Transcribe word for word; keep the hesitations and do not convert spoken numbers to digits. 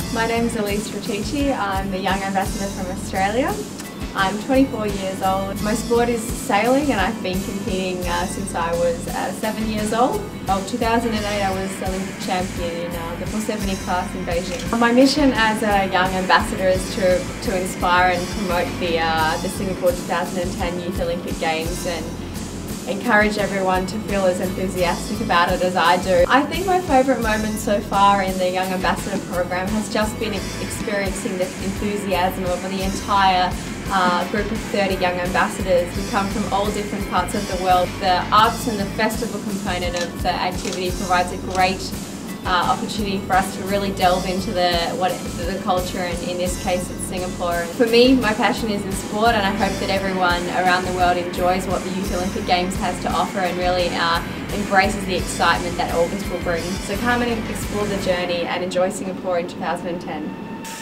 My name is Elise Rechichi. I'm the Young Ambassador from Australia. I'm twenty-four years old. My sport is sailing and I've been competing uh, since I was uh, seven years old. In two thousand eight I was Olympic champion in uh, the four seventy class in Beijing. My mission as a Young Ambassador is to, to inspire and promote the, uh, the Singapore two thousand ten Youth Olympic Games and encourage everyone to feel as enthusiastic about it as I do. I think my favourite moment so far in the Young Ambassador program has just been experiencing the enthusiasm of the entire uh, group of thirty young ambassadors who come from all different parts of the world. The arts and the festival component of the activity provides a great Uh, opportunity for us to really delve into the what the culture, and in this case it's Singapore. For me, my passion is in sport, and I hope that everyone around the world enjoys what the Youth Olympic Games has to offer and really uh, embraces the excitement that August will bring. So come and explore the journey and enjoy Singapore in two thousand ten.